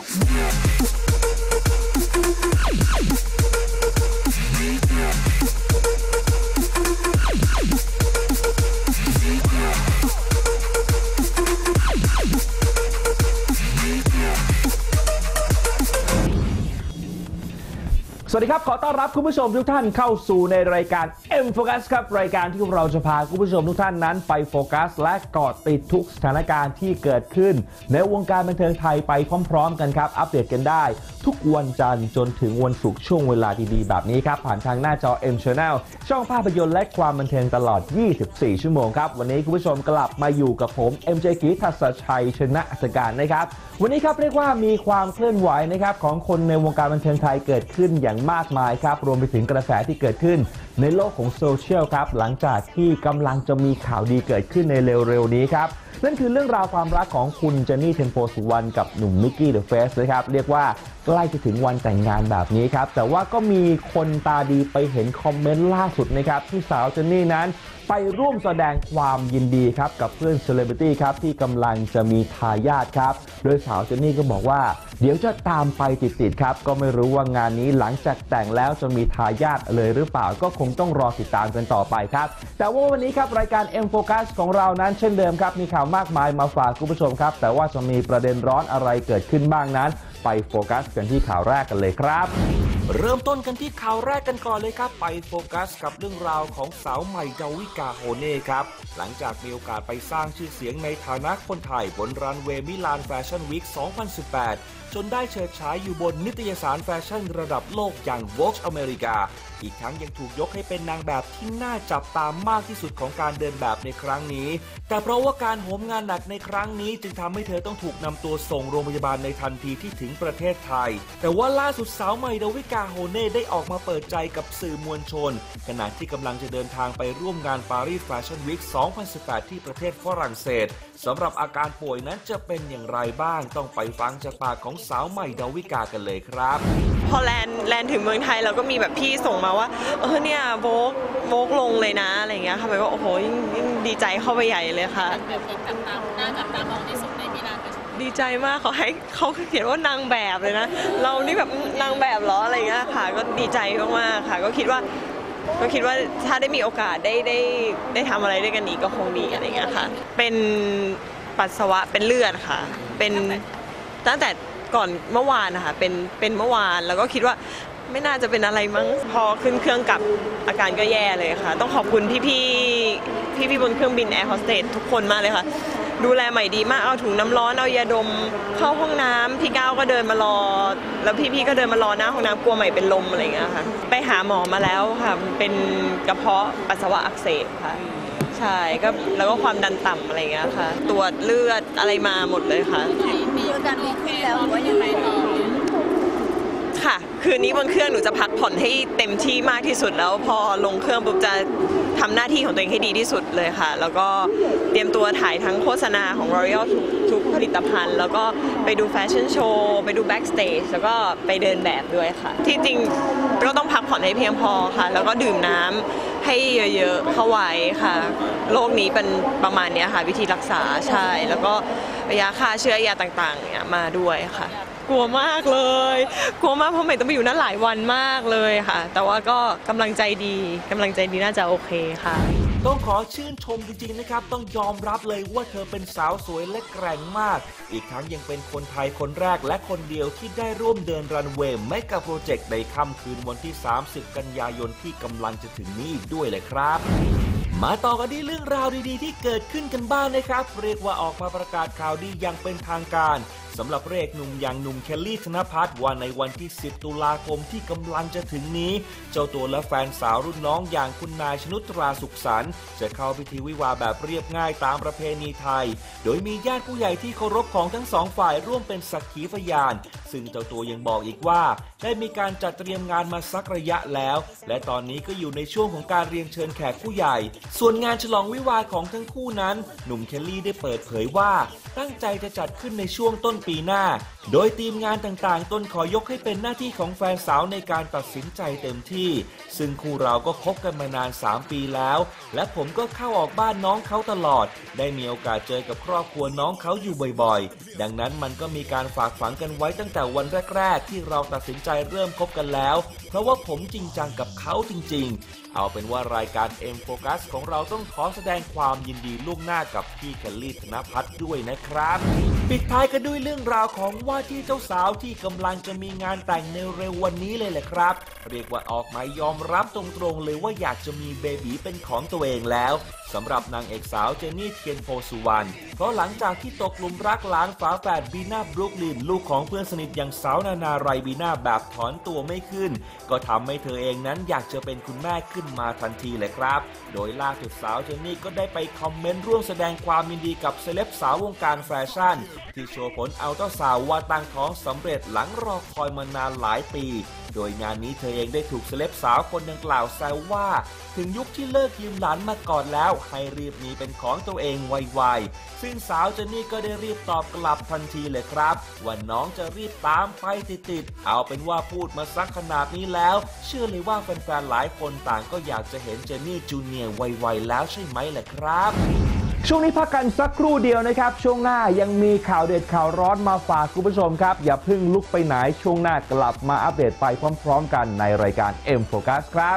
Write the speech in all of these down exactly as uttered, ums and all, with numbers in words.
สวัสดีครับขอต้อนรับคุณผู้ชมทุกท่านเข้าสู่ในรายการ M Focus ครับรายการที่เราจะพาคุณผู้ชมทุกท่านนั้นไปโฟกัสและเกาะติดทุกสถานการณ์ที่เกิดขึ้นในวงการบันเทิงไทยไปพร้อมๆกันครับอัปเดตกันได้ทุกวันจันทร์จนถึงวันศุกร์ช่วงเวลาดีๆแบบนี้ครับผ่านทางหน้าจอ M Channel ช่องภาพยนตร์และความบันเทิงตลอดยี่สิบสี่ชั่วโมงครับวันนี้คุณผู้ชมกลับมาอยู่กับผม เอ็ม เจ กีทัศชัยชนะอัศการนะครับวันนี้ครับเรียกว่ามีความเคลื่อนไหวนะครับของคนในวงการบันเทิงไทยเกิดขึ้นอย่างมากมายครับรวมไปถึงกระแสที่เกิดขึ้นในโลกของโซเชียลครับหลังจากที่กำลังจะมีข่าวดีเกิดขึ้นในเร็วๆนี้ครับนั่นคือเรื่องราวความรักของคุณเจนนี่เทมโพสุวรรณกับหนุ่มมิกกี้เดอะเฟสนะครับเรียกว่าใกล้จะถึงวันแต่งงานแบบนี้ครับแต่ว่าก็มีคนตาดีไปเห็นคอมเมนต์ล่าสุดนะครับที่สาวเจนนี่นั้นไปร่วมแสดงความยินดีครับกับเพื่อนเซเลบริตี้ครับที่กำลังจะมีทายาทครับโดยสาวเจนนี่ก็บอกว่าเดี๋ยวจะตามไปติดๆครับก็ไม่รู้ว่างานนี้หลังจากแต่งแล้วจะมีทายาทเลยหรือเปล่าก็คงต้องรอติดตามกันต่อไปครับแต่ว่าวันนี้ครับรายการ M Focus ของเรานั้นเช่นเดิมครับมีข่าวมากมายมาฝากคุณผู้ชมครับแต่ว่าจะมีประเด็นร้อนอะไรเกิดขึ้นบ้างนั้นไปโฟกัสกันที่ข่าวแรกกันเลยครับเริ่มต้นกันที่ข่าวแรกกันก่อนเลยครับไปโฟกัสกับเรื่องราวของสาวใหม่ดาวิกาโฮเน่ครับหลังจากมีโอกาสไปสร้างชื่อเสียงในฐานะคนไทยบนรันเวย์มิลานแฟชั่นวีค สองพันสิบแปด จนได้เฉิดฉายอยู่บนนิตยสารแฟชั่นระดับโลกอย่าง Vogue อเมริกาอีกทั้งยังถูกยกให้เป็นนางแบบที่น่าจับตามมากที่สุดของการเดินแบบในครั้งนี้แต่เพราะว่าการโหมงานหนักในครั้งนี้จึงทำให้เธอต้องถูกนำตัวส่งโรงพยาบาลในทันทีที่ถึงประเทศไทยแต่ว่าล่าสุดสาวใหม่ดาวิกาโฮเน่ได้ออกมาเปิดใจกับสื่อมวลชนขณะที่กำลังจะเดินทางไปร่วมงานปารีสแฟชั่นวีค สองพันสิบแปด ที่ประเทศฝรั่งเศสสำหรับอาการป่วยนั้นจะเป็นอย่างไรบ้างต้องไปฟังจากปากของสาวใหม่ดาวิกากันเลยครับพอแลนด์แลนด์ถึงเมืองไทยเราก็มีแบบพี่ส่งมาว่าเออเนี่ยโวกโวกลงเลยนะอะไรเงี้ยค่ะไปก็โอ้โหยิ่งยิ่งดีใจเข้าไปใหญ่เลยค่ะแบบจับตาหน้าจับตามองที่สุดในมิลานดีใจมากเขาให้เขาเขียนว่านางแบบเลยนะเรานี่แบบนางแบบเหรออะไรเงี้ยค่ะก็ดีใจมากๆค่ะก็คิดว่าก็คิดว่าถ้าได้มีโอกาสได้ได้ได้ทำอะไรด้วยกันอีกก็คงดีอะไรเงี้ยค่ะเป็นปัสสาวะเป็นเลือดค่ะเป็นตั้งแต่ก่อนเมื่อวานนะคะเป็นเป็นเมื่อวานแล้วก็คิดว่าไม่น่าจะเป็นอะไรมั้งพอขึ้นเครื่องกลับอาการก็แย่เลยค่ะต้องขอบคุณพี่พี่พี่พี่บนเครื่องบินแอร์โฮสเตสทุกคนมากเลยค่ะดูแลใหม่ดีมากเอาถุงน้ำร้อนเอายาดมเข้าห้องน้ำพี่ก้าวก็เดินมารอแล้วพี่พี่ก็เดินมารอหน้าห้องน้ำกลัวใหม่เป็นลมอะไรอย่างเงี้ยค่ะไปหาหมอมาแล้วค่ะเป็นกระเพาะปัสสาวะอักเสบค่ะใช่ก็แล้วก็ความดันต่ำอะไรอย่างเงี้ยค่ะตรวจเลือดอะไรมาหมดเลยค่ะมีอาการดีขึ้นแล้วหรือว่ายังไงต่อค่ะคืนนี้บนเครื่องหนูจะพักผ่อนให้เต็มที่มากที่สุดแล้วพอลงเครื่องปุ๊บจะทำหน้าที่ของตัวเองให้ดีที่สุดเลยค่ะแล้วก็เตรียมตัวถ่ายทั้งโฆษณาของ L'Oreal ทุกทุกผลิตภัณฑ์แล้วก็ไปดูแฟชั่นโชว์ไปดูแบ็กสเตจแล้วก็ไปเดินแบบด้วยค่ะที่จริงก็ต้องพักผ่อนให้เพียงพอค่ะแล้วก็ดื่มน้ำให้เยอะๆเข้าไว้ค่ะโรคนี้เป็นประมาณนี้ค่ะวิธีรักษาใช่แล้วก็ยาฆ่าเชื้อยาต่างๆเนี่ยมาด้วยค่ะกลัวมากเลยกลัวมากเพราะใหม่ต้องไปอยู่นั่นหลายวันมากเลยค่ะแต่ว่าก็กำลังใจดีกำลังใจดีน่าจะโอเคค่ะต้องขอชื่นชมจริงๆนะครับต้องยอมรับเลยว่าเธอเป็นสาวสวยและแกร่งมากอีกทั้งยังเป็นคนไทยคนแรกและคนเดียวที่ได้ร่วมเดินรันเวย์เมกะโปรเจกต์ในค่ำคืนวันที่สามสิบกันยายนที่กำลังจะถึงนี้อีกด้วยเลยครับมาต่อกันที่เรื่องราวดีๆที่เกิดขึ้นกันบ้างนะครับเรียกว่าออกมาประกาศข่าวดีอย่างเป็นทางการสำหรับพระเอกหนุ่มอย่างหนุ่มเคลลี่ธนภัทรว่าในวันที่สิบตุลาคมที่กำลังจะถึงนี้เจ้าตัวและแฟนสาวรุ่นน้องอย่างคุณนายชนุตราสุขสันต์จะเข้าพิธีวิวาห์แบบเรียบง่ายตามประเพณีไทยโดยมีญาติผู้ใหญ่ที่เคารพของทั้งสองฝ่ายร่วมเป็นสักขีพยานซึ่งเจ้าตัวยังบอกอีกว่าได้มีการจัดเตรียมงานมาสักระยะแล้วและตอนนี้ก็อยู่ในช่วงของการเรียนเชิญแขกผู้ใหญ่ส่วนงานฉลองวิวาห์ของทั้งคู่นั้นหนุ่มเคลลี่ได้เปิดเผยว่าตั้งใจจะจัดขึ้นในช่วงต้นปีหน้าโดยทีมงานต่างๆตนขอยกให้เป็นหน้าที่ของแฟนสาวในการตัดสินใจเต็มที่ซึ่งคู่เราก็คบกันมานานสามปีแล้วและผมก็เข้าออกบ้านน้องเขาตลอดได้มีโอกาสเจอกับครอบครัวน้องเขาอยู่บ่อยๆดังนั้นมันก็มีการฝากฝังกันไว้ตั้งแต่วันแรกๆที่เราตัดสินใจเริ่มคบกันแล้วเพราะว่าผมจริงจังกับเขาจริงๆเอาเป็นว่ารายการ M Focus ของเราต้องขอแสดงความยินดีล่วงหน้ากับพี่เคลลี่ธนภัทรด้วยนะครับปิดท้ายกันด้วยเรื่องราวของว่าที่เจ้าสาวที่กำลังจะมีงานแต่งในเร็ววันนี้เลยแหละครับเรียกว่าออกมายอมรับตรงๆเลยว่าอยากจะมีเบบีเป็นของตัวเองแล้วสำหรับนางเอกสาวเจนนี่เทียนโพสุวรรณเพราะหลังจากที่ตกหลุมรักหลานฝาแฝดบีน่าบรุกลินลูกของเพื่อนสนิทอย่างสาวนานาไรบีน่าแบบถอนตัวไม่ขึ้นก็ทำให้เธอเองนั้นอยากจะเป็นคุณแม่ขึ้นมาทันทีเลยครับโดยล่าสุดสาวเจนนี่ก็ได้ไปคอมเมนต์ร่วมแสดงความยินดีกับเซเลบสาววงการแฟชั่นที่โชว์ผลอัลตราซาวด์ว่าตั้งท้องสำเร็จหลังรอคอยมานานหลายปีโดยงานนี้เธอเองได้ถูกเซเลบสาวคนดังกล่าวแซวว่าถึงยุคที่เลิกยืมหลานมาก่อนแล้วให้รีบมีเป็นของตัวเองไวๆซึ่งสาวเจนนี่ก็ได้รีบตอบกลับทันทีเลยครับว่าน้องจะรีบตามไปติดๆเอาเป็นว่าพูดมาสักขนาดนี้แล้วเชื่อเลยว่าแฟนๆหลายคนต่างก็อยากจะเห็นเจนนี่จูเนียร์ไวๆแล้วใช่ไหมล่ะครับช่วงนี้พักกันสักครู่เดียวนะครับช่วงหน้ายังมีข่าวเด็ดข่าวร้อนมาฝากคุณผู้ชมครับอย่าเพิ่งลุกไปไหนช่วงหน้ากลับมาอัปเดตไปพร้อมๆกันในรายการ M Focus ครับ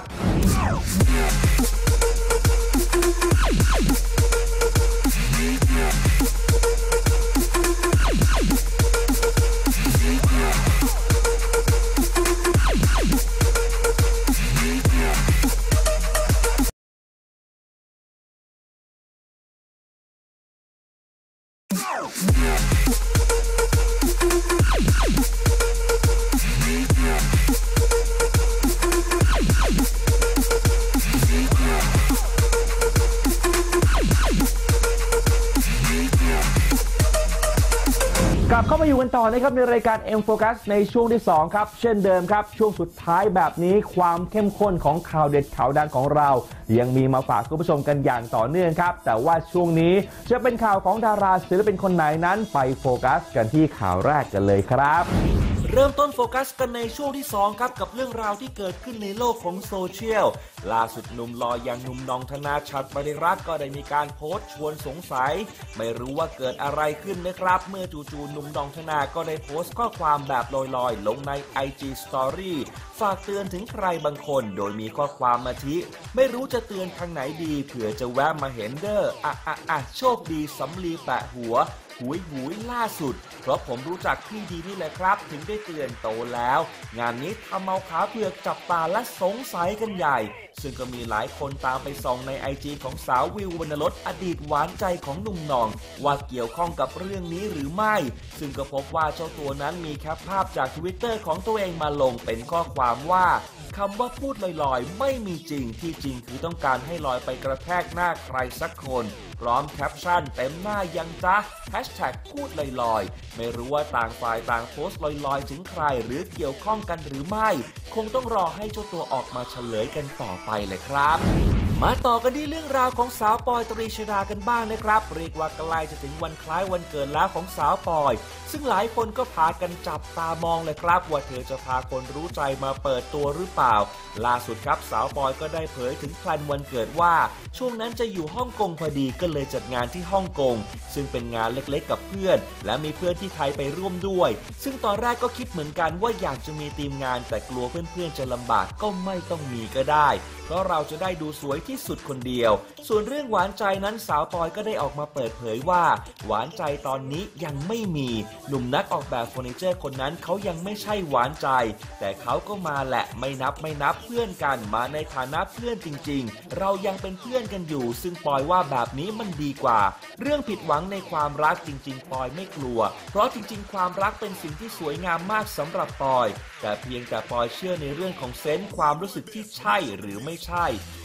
กลับเข้ามาอยู่กันต่อนะครับในรายการ M Focus ในช่วงที่สองครับเช่นเดิมครับช่วงสุดท้ายแบบนี้ความเข้มข้นของข่าวเด็ดข่าวดังของเรายังมีมาฝากคุณผู้ชมกันอย่างต่อเนื่องครับแต่ว่าช่วงนี้จะเป็นข่าวของดาราศิลปินคนไหนนั้นไปโฟกัสกันที่ข่าวแรกกันเลยครับเริ่มต้นโฟกัสกันในช่วงที่สองครับกับเรื่องราวที่เกิดขึ้นในโลกของโซเชียลล่าสุดหนุ่มหล่ออย่างหนุ่มนองธนาชัดบริรัตน์ก็ได้มีการโพสต์ชวนสงสัยไม่รู้ว่าเกิดอะไรขึ้นนะครับเมื่อจู่ๆหนุ่มนองธนาก็ได้โพสต์ข้อความแบบลอยๆลงใน ไอ จี Story ฝากเตือนถึงใครบางคนโดยมีข้อความมาทิไม่รู้จะเตือนทางไหนดีเผื่อจะแวะมาเห็นเด้ออ่ะอ่ะอ่ะโชคดีสำลีแปะหัวหุยหุยล่าสุดเพราะผมรู้จักพี่ดีนี่แหละครับถึงได้เตือนโตแล้วงานนี้ทำเอาขาเผือกจับตาและสงสัยกันใหญ่ซึ่งก็มีหลายคนตามไปส่องใน ไอ จี ของสาววิววรรณรสอดีตหวานใจของหนุ่มหน่องว่าเกี่ยวข้องกับเรื่องนี้หรือไม่ซึ่งก็พบว่าเจ้าตัวนั้นมีแคปภาพจาก ทวิตเตอร์ ของตัวเองมาลงเป็นข้อความว่าคำว่าพูดลอยๆไม่มีจริงที่จริงคือต้องการให้ลอยไปกระแทกหน้าใครสักคนพร้อมแคปชั่นเต็มหน้ายังจ๊ะแฮชแท็กพูดลอยๆไม่รู้ว่าต่างฝ่ายต่างโพสต์ลอยๆถึงใครหรือเกี่ยวข้องกันหรือไม่คงต้องรอให้เจ้าตัวออกมาเฉลยกันต่อไปเลยครับมาต่อกันที่เรื่องราวของสาวปอยตรีชฎากันบ้างนะครับเรียกว่าใกล้จะถึงวันคล้ายวันเกิดแล้วของสาวปอยซึ่งหลายคนก็พากันจับตามองเลยครับว่าเธอจะพาคนรู้ใจมาเปิดตัวหรือเปล่าล่าสุดครับสาวปอยก็ได้เผยถึงแพลนวันเกิดว่าช่วงนั้นจะอยู่ฮ่องกงพอดีก็เลยจัดงานที่ฮ่องกงซึ่งเป็นงานเล็กๆกับเพื่อนและมีเพื่อนที่ไทยไปร่วมด้วยซึ่งตอนแรกก็คิดเหมือนกันว่าอยากจะมีทีมงานแต่กลัวเพื่อนๆจะลำบากก็ไม่ต้องมีก็ได้เพราะเราจะได้ดูสวยที่สุดคนเดียวส่วนเรื่องหวานใจนั้นสาวปอยก็ได้ออกมาเปิดเผยว่าหวานใจตอนนี้ยังไม่มีหนุ่มนักออกแบบเฟอร์นิเจอร์คนนั้นเขายังไม่ใช่หวานใจแต่เขาก็มาแหละไม่นับไม่นับเพื่อนกันมาในฐานะเพื่อนจริงๆเรายังเป็นเพื่อนกันอยู่ซึ่งปอยว่าแบบนี้มันดีกว่าเรื่องผิดหวังในความรักจริงๆปอยไม่กลัวเพราะจริงๆความรักเป็นสิ่งที่สวยงามมากสำหรับปอยแต่เพียงแต่ปอยเชื่อในเรื่องของเซนส์ความรู้สึกที่ใช่หรือไม่ใช่มันอยู่เหนือ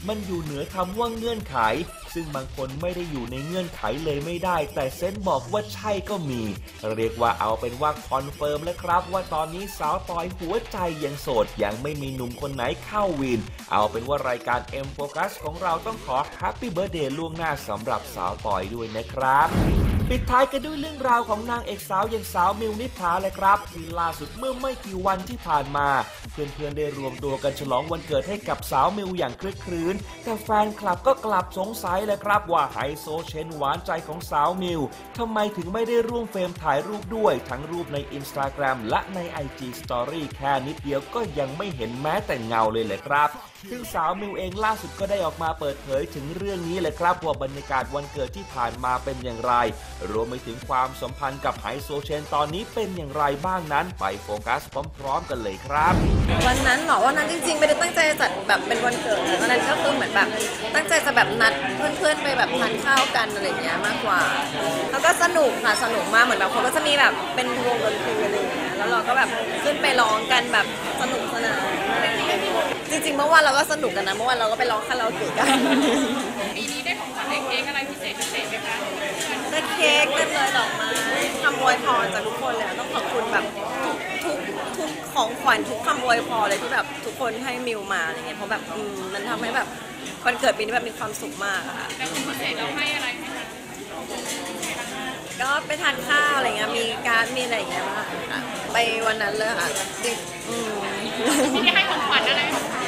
เหนือคำว่าเงื่อนไขซึ่งบางคนไม่ได้อยู่ในเงื่อนไขเลยไม่ได้แต่เซนส์บอกว่าใช่ก็มีเรียกว่าเอาเป็นว่าคอนเฟิร์มแล้วครับว่าตอนนี้สาวปอยหัวใจยังโสดยังไม่มีหนุ่มคนไหนเข้าวินเอาเป็นว่ารายการ M Focus ของเราต้องขอแฮปปี้เบิร์ธเดย์ล่วงหน้าสำหรับสาวปอยด้วยนะครับปิดท้ายกันด้วยเรื่องราวของนางเอกสาวอย่างสาวมิวนิษฐาเลยครับที่ล่าสุดเมื่อไม่กี่วันที่ผ่านมาเพื่อนๆได้รวมตัวกันฉลองวันเกิดให้กับสาวมิวอย่างคลึกครื้นแต่แฟนคลับก็กลับสงสัยเลยครับว่าไฮโซเชนหวานใจของสาวมิวทำไมถึงไม่ได้ร่วมเฟรมถ่ายรูปด้วยทั้งรูปใน Instagram และใน ไอ จี Story แค่นิดเดียวก็ยังไม่เห็นแม้แต่เงาเลยเลยครับซึ่งสาวมิวเองล่าสุดก็ได้ออกมาเปิดเผยถึงเรื่องนี้เลยครับว่าบรรยากาศวันเกิดที่ผ่านมาเป็นอย่างไรรวมไปถึงความสัมพันธ์กับไฮโซเชนตอนนี้เป็นอย่างไรบ้างนั้นไปโฟกัสพร้อมๆกันเลยครับวันนั้นเหรอวันนั้นจริงๆไม่ได้ตั้งใจจะจัดแบบเป็นวันเกิดวันนั้นก็คือเหมือนแบบตั้งใจจะแบบนัดเพื่อนๆไปแบบทานข้าวกันอะไรอย่างเงี้ยมากกว่าแล้วก็สนุกค่ะสนุกมากเหมือนแบบเขาก็จะมีแบบเป็นวงดนตรีอะไรอย่างเงี้ยแล้วเราก็แบบขึ้นไปร้องกันแบบสนุกสนานอะไรอย่างเงี้ยจริงๆเมื่อวานเราก็สนุกกันนะเมื่อวานเราก็ไปร้องคาราโอเกะกันปีนี้ได้ของขวัญได้เค้กอะไรพิเศษพิเศษไหมคะได้เค้กได้เลยดอกไม้คำอวยพรจากทุกคนเลยต้องขอบคุณแบบทุกทุกทุกของขวัญทุกคำอวยพรเลยที่แบบทุกคนให้มิวมาอะไรเงี้ยเพราะแบบมันทำให้แบบวันเกิดปีนี้แบบมีความสุขมากอะค่ะแล้วคุณพิเศษเราให้อะไรไหมคะก็ไปทานข้าวอะไรเงี้ยมีการ์ดมีอะไรอย่างเงี้ยมาค่ะไปวันนั้นเลยค่ะจริงไม่ได้ให้ของขวัญอะไร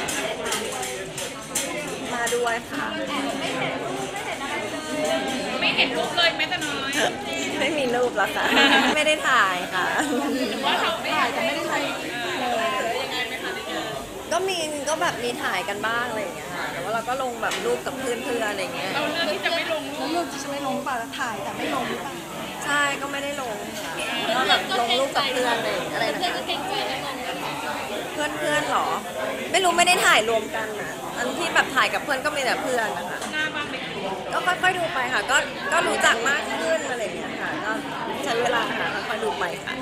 มาด้วยค่ะไม่เห็นรูปเลยแม้แต่น้อยไม่มีรูปแล้วค่ะไม่ได้ถ่ายค่ะหรือว่าเราไม่ถ่ายแต่ไม่ได้ถ่ายก็มีก็แบบมีถ่ายกันบ้างอะไรอย่างเงี้ยค่ะแต่ว่าเราก็ลงแบบรูปกับเพื่อนเพื่อนอะไรเงี้ยเราเลือกที่จะไม่ลงรูปเลือกที่จะไม่ลงป่ะถ่ายแต่ไม่ลงป่ะใช่ก็ไม่ได้ลงก็แบบลงรูปกับเพื่อนอะไรอะไรนะเพื่อนเพื่อนหรอไม่รู้ไม่ได้ถ่ายรวมกันนะอันที่แบบถ่ายกับเพื่อนก็มีแต่เพื่อนนะคะก็ค่อยๆดูไปค่ะก็ก็รู้จักมากขึ้นอะไรอย่างเงี้ยค่ะก็ใช้เวลาค่ะค่อยๆดูไปค่ะ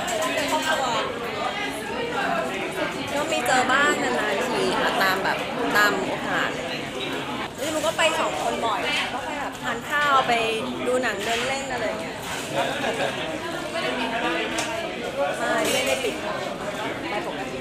ก็มีเจอบ้างนานๆทีค่ะตามแบบตามโอกาสอะไรอย่างเงี้ยนี่มันก็ไปสองคนบ่อยก็ไปแบบทานข้าวไปดูหนังเดินเล่นอะไรอย่างเงี้ยไม่ได้ปิดไม่ได้ปิดไปปกติ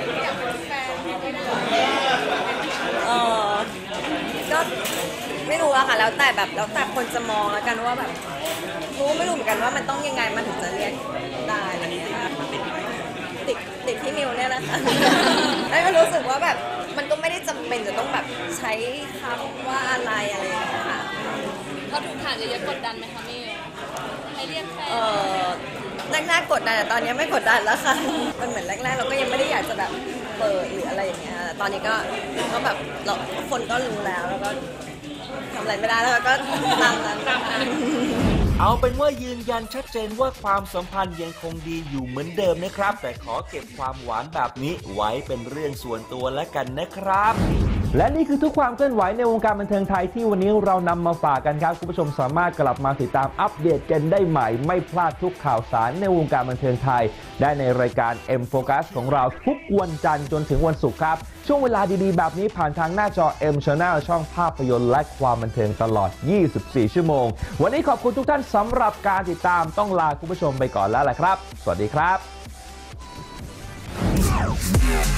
เออก็ไม่รู้อะค่ะแล้วแต่แบบแล้วแต่คนจะมองแล้วกันว่าแบบรู้ไม่รู้เหมือนกันว่ามันต้องยังไงมันถึงจะเรียกได้อะไรอย่างเงี้ยติดติดที่มิวเนี่ยนะคะแล้วก็รู้สึกว่าแบบมันก็ไม่ได้จำเป็นจะต้องแบบใช้คำว่าอะไรอะไรอย่างเงี้ยค่ะเขาถูกถามเยอะๆกดดันไหมคะมิวให้เรียกแฟนเออแรกๆกดดันแต่ตอนนี้ไม่กดดันแล้วค่ะมันเหมือนแรกๆเราก็ยังไม่ได้อยากจะแบบเปิดหรืออะไรอย่างเงี้ยตอนนี้ก็ก็แบบเราคนก็รู้แล้วแล้วก็ทำอะไรไม่ได้แล้วก็ตามนั้นเอาเป็นว่ายืนยันชัดเจนว่าความสัมพันธ์ยังคงดีอยู่เหมือนเดิมนะครับแต่ขอเก็บความหวานแบบนี้ไว้เป็นเรื่องส่วนตัวแล้วกันนะครับและนี่คือทุกความเคลื่อนไหวในวงการบันเทิงไทยที่วันนี้เรานำมาฝากกันครับคุณผู้ชมสามารถกลับมาติดตามอัปเดตกันได้ใหม่ไม่พลาดทุกข่าวสารในวงการบันเทิงไทยได้ในรายการ M Focus ของเราทุกวันจันทร์จนถึงวันศุกร์ครับช่วงเวลาดีๆแบบนี้ผ่านทางหน้าจอ M Channel ช่องภาพยนตร์และความบันเทิงตลอดยี่สิบสี่ชั่วโมงวันนี้ขอบคุณทุกท่านสำหรับการติดตามต้องลาคุณผู้ชมไปก่อนแล้วล่ะครับสวัสดีครับ